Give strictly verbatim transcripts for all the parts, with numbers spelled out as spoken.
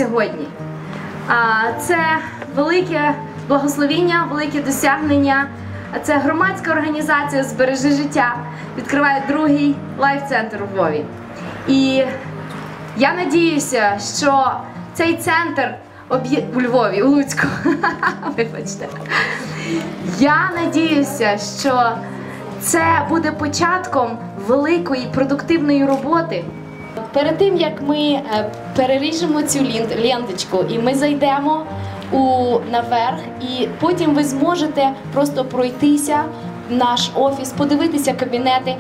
сьогодні. Це велике благословіння, велике досягнення. Це громадська організація «Збережи життя» відкриває другий лайф-центр у Львові. І я надіюся, що цей центр у Львові, у Луцьку, вибачте. Я надіюся, що це буде початком великої продуктивної роботи. Перед тим, як ми переріжемо цю ленточку і ми зайдемо у, наверх, і потім ви зможете просто пройтися в наш офіс, подивитися кабінети.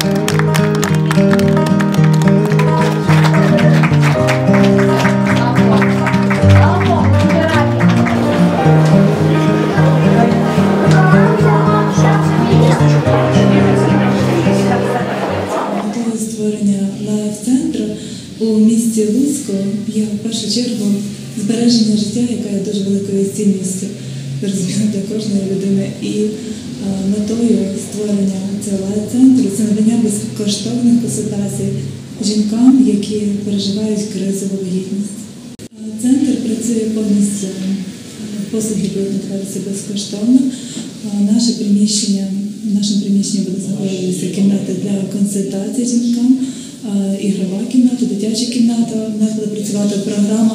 Створення лайф-центру у місті Луцьку є в першу чергу збереження життя, яке є дуже великою цінністю для кожної людини. І а, метою створення цього лайф-центру це надання безкоштовних консультацій жінкам, які переживають кризову вагітність. Центр працює повністю, послуги будуть надаватися безкоштовно. А, наше приміщення В нашому приміщенні буде знаходитися кімната для консультацій жінкам, ігрова кімната, дитяча кімната. У нас буде працювати програма,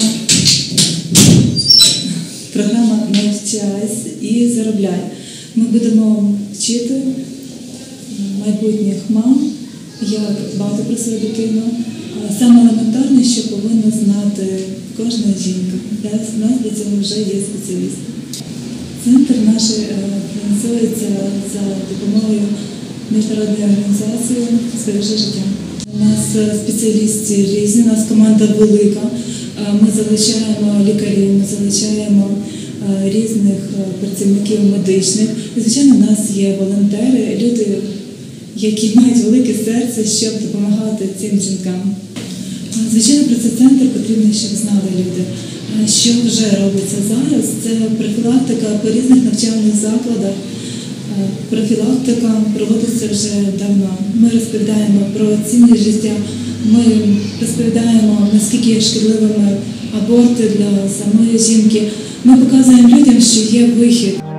програма «Навчайся і заробляй». Ми будемо вчити майбутніх мам, як дбати про свою дитину. Саме елементарне, що повинна знати кожна жінка. У нас для цього вже є спеціалісти. Центр наш фінансується за допомогою міжнародної організації «Збережи життя». У нас спеціалісти різні, у нас команда велика. Ми залучаємо лікарів, ми залучаємо різних працівників медичних. І, звичайно, у нас є волонтери, люди, які мають велике серце, щоб допомагати цим жінкам. Звичайно, про цей центр потрібно, щоб знали люди. Що вже робиться зараз, це профілактика по різних навчальних закладах. Профілактика проводиться вже давно. Ми розповідаємо про цінність життя, ми розповідаємо, наскільки є шкідливими аборти для самої жінки. Ми показуємо людям, що є вихід.